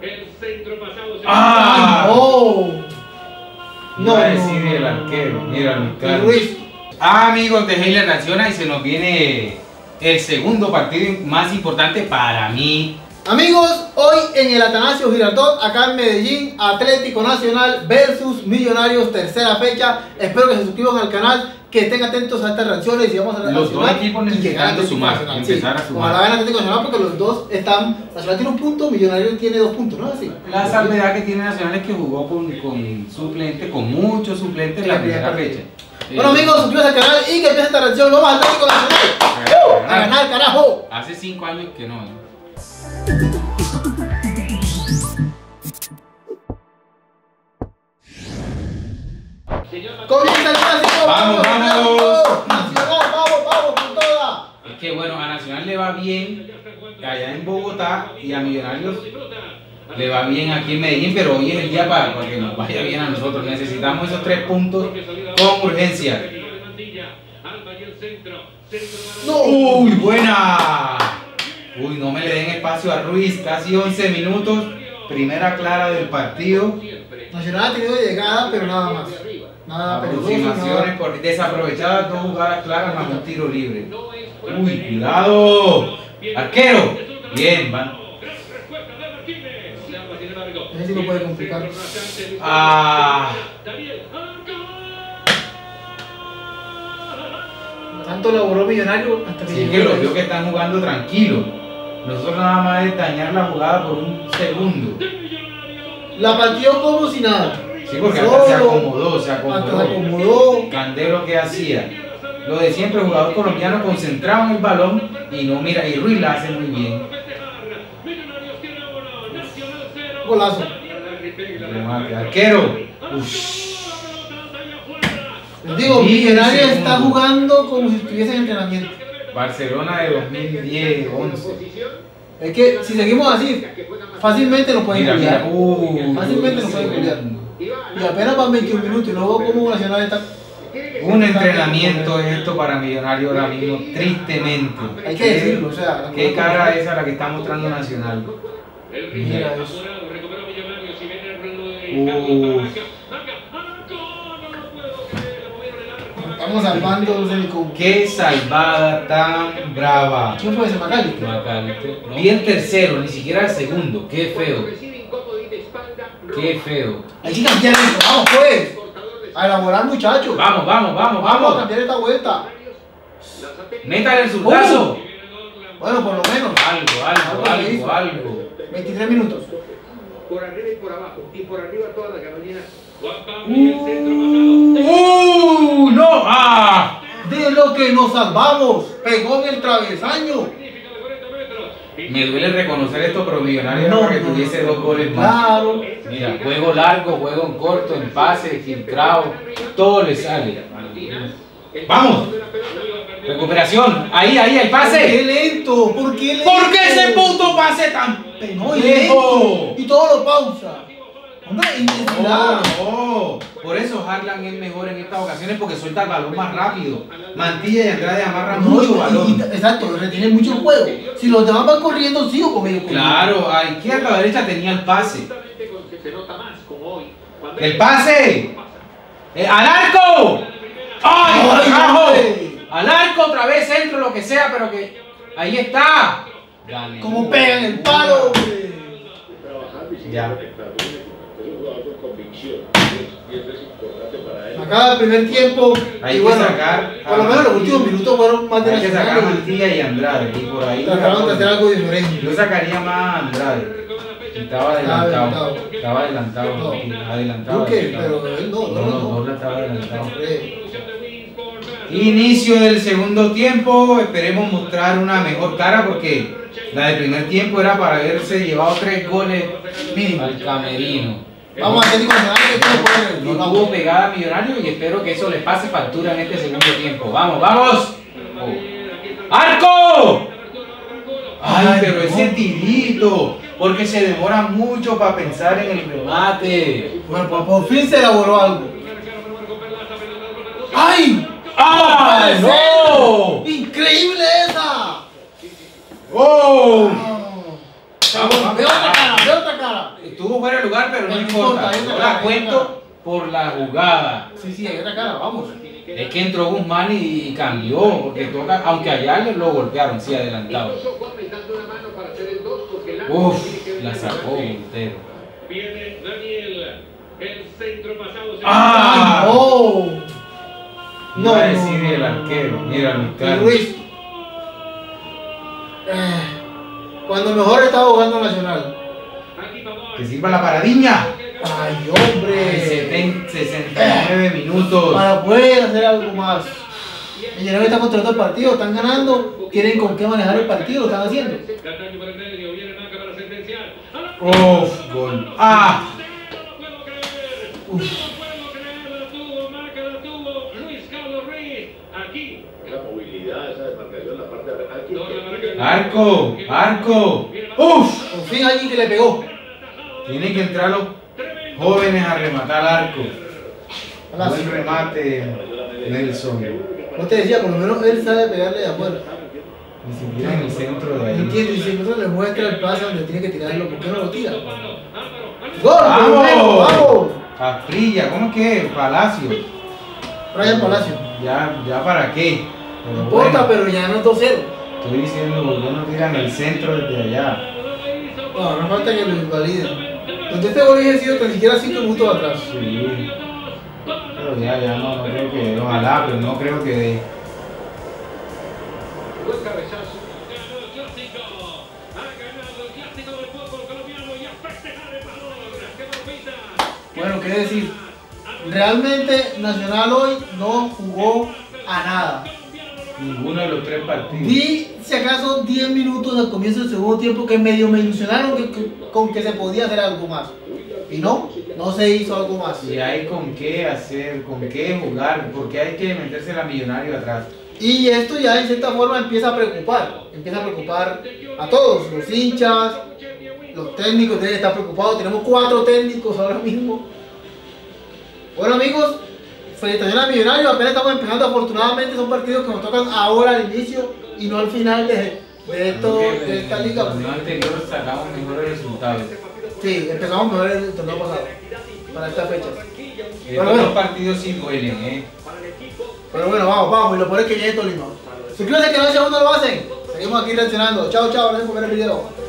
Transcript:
¡Ah! ¡Oh! No, va a decir el arquero. Mira, Luis. Amigos de Heiler Reacciona, y se nos viene el segundo partido más importante para mí. Amigos, hoy en el Atanasio Girardot, acá en Medellín, Atlético Nacional versus Millonarios, tercera fecha. Espero que se suscriban al canal, que estén atentos a estas reacciones y vamos a los dos equipos necesitando sumar, empezar a sumar. Ojalá gane Atlético Nacional porque los dos están. Nacional tiene un punto, Millonarios tiene 2 puntos, ¿no? Así. La salvedad que tiene Nacional es que jugó con suplentes, con muchos suplentes en la primera fecha. Bueno amigos, suscríbanse al canal y que empiece esta reacción. Vamos al Atlético Nacional. A ganar, carajo. Hace 5 años que no. Comienza el clásico. Vamos, vamos. Nacional, vamos con toda. Es que bueno, a Nacional le va bien allá en Bogotá y a Millonarios le va bien aquí en Medellín, pero hoy es el día para que nos vaya bien a nosotros. Necesitamos esos 3 puntos con urgencia. No. Uy, buena. Uy, no me le den espacio a Ruiz, casi 11 minutos. Primera clara del partido. Nacional ha tenido llegada, pero nada más. Nada aproximaciones por desaprovechadas, 2 jugadas claras más un tiro libre. Uy, cuidado. Arquero. Bien, van. Ese sí lo puede complicar. Tanto elaboró Millonario hasta que sí, que los veo que están jugando tranquilo. Nosotros nada más es dañar la jugada por un segundo. La partió como si nada. Sí, porque hasta se acomodó. Candelo, que hacía lo de siempre, jugador colombiano concentrado en el balón y no mira, y Ruiz la hace muy bien. Golazo. Arquero. Les digo, Millonarios está jugando como si estuviese en entrenamiento. Barcelona de 2010-11. Es que si seguimos así, fácilmente nos pueden golear. Fácilmente nos pueden golear. Y apenas van 21 minutos y luego como Nacional está. Un entrenamiento es esto para Millonarios ahora mismo, tristemente. Hay que decirlo, o sea. ¿Qué cara es a la que está mostrando Nacional? Mira eso. Estamos salvando, no sé ni cómo. Qué salvada tan brava. ¿Quién fue ese? Macalister. No. Bien tercero, ni siquiera el segundo. Qué feo. Qué feo. Hay que cambiar esto, vamos pues. A elaborar, muchachos. Vamos. Vamos a cambiar esta vuelta. Métale en su brazo. Bueno, por lo menos. Algo. 23 minutos. Por arriba y por abajo. Y por arriba toda la caballina. ¡No! De lo que nos salvamos. Pegó en el travesaño. Me duele reconocer esto, pero Millonarios no, que tuviese 2 goles más. Claro. Mira, juego largo, juego en corto, en pase, filtrado, todo le sale. ¡Vamos! Recuperación, ahí, el pase. ¿Por qué lento? ¿Por qué ese puto pase tan lento? Y todo lo pausa. Hombre, intensidad. No. Por eso Harlan es mejor en estas ocasiones, porque suelta el balón más rápido. Mantilla y Andrade amarran mucho balón. Exacto, retiene mucho el juego. Si los demás van corriendo, sigo con ellos. Claro, a izquierda o a derecha tenía el pase. ¡El pase! ¡Al arco! ¡Ay, carajo! Al arco otra vez, centro, lo que sea, pero que ahí está. Como pegan el palo. Ya. Acaba el primer tiempo. Hay que sacar. Por lo menos los últimos minutos fueron más de Hay que sacar a Mantilla y Andrade. Y por ahí. Trataron de hacer algo diferente. Yo sacaría más a Andrade. Estaba adelantado. Estaba adelantado. ¿Por qué? Pero él no estaba adelantado. Inicio del segundo tiempo. Esperemos mostrar una mejor cara porque la del primer tiempo era para haberse llevado 3 goles al camerino. Vamos a Atlético Nacional, no tuvo pegada Millonario y espero que eso le pase factura en este segundo tiempo. ¡Vamos! ¡Arco! ¡Ay, pero ese tirito! Porque se demora mucho para pensar en el remate. Bueno, pues por fin se elaboró algo. ¡Ay! ¡Ay, no! ¡Increíble esa! ¡Oh! Veo otra cara. estuvo fuera de lugar, pero no No importa. importa, hay Yo otra la cara, cuento por la jugada. Sí, hay otra cara, vamos. Es que entró Guzmán y cambió, porque toca, aunque allá lo golpearon, sí, adelantado. Incluso Juanmi dando una mano para hacer el 2 porque el Uf, la sacó Montero. Viene Daniel, el centro pasado. ¡Ah! ¡Oh! No, iba a decir el arquero, mira, mi Y Carlos. Ruiz. Cuando mejor estaba jugando Nacional. Que sirva la paradiña. ¡Ay, hombre! 69 minutos. Para poder hacer algo más. Millonarios está controlando el partido, están ganando, tienen con qué manejar el partido, lo están haciendo. Cataño por el medio, viene Maca para sentenciar. Uf, gol. ¡Ah! No puedo creer. Uf. No puedo creer. La tuvo, Maca la tuvo. Luis Carlos Ruiz. Aquí. La movilidad, esa desmarcación, la parte de aquí. Arco, arco. ¡Uf! Por fin alguien que le pegó. Tienen que entrar los jóvenes a rematar arco. Palacio. Buen remate, Nelson. No te decía, por lo menos él sabe pegarle de afuera. Ni siquiera en el centro de No ahí. entiendo, y siempre le muestra el pase donde tiene que tirarlo, ¿por qué no lo tira? ¡Gol! ¡Vamos! ¡Vamos! Afrilla, ¿cómo es que? Palacio. Brian Palacio. Ya para qué. No Pero importa, bueno, pero ya no es 2-0. estoy diciendo, ¿por qué no tiran el centro desde allá? No, no falta que lo invaliden. Donde este gol hubiese sido tan siquiera 5 minutos atrás. Sí. Pero ya no creo que, ojalá, pero no creo que dé. Buen cabezazo. Ganó el clásico. Ha ganado el clásico del fútbol colombiano y a festejar el valor. ¡Qué bombita! Bueno, qué decir. Realmente Nacional hoy no jugó a nada. Ninguno de los tres partidos. Vi si acaso 10 minutos al comienzo del segundo tiempo que medio me ilusionaron con que se podía hacer algo más. Y no se hizo algo más. Y hay con qué hacer, con qué jugar, porque hay que meterse la Millonario atrás. Y esto ya en cierta forma empieza a preocupar a todos, los hinchas, los técnicos deben estar preocupados. Tenemos 4 técnicos ahora mismo. Bueno amigos, felicitaciones a Millonarios, apenas estamos empezando, afortunadamente son partidos que nos tocan ahora al inicio y no al final de esta En el liga. torneo anterior sacamos mejores resultados. Sí, empezamos mejor el torneo pasado, para esta fecha. Estos bueno. dos partidos sí duelen, Pero bueno, vamos, y lo peor es que viene Tolima. Suscríbanse que no, si aún no lo hacen. Seguimos aquí reaccionando. Chao, gracias por ver el video.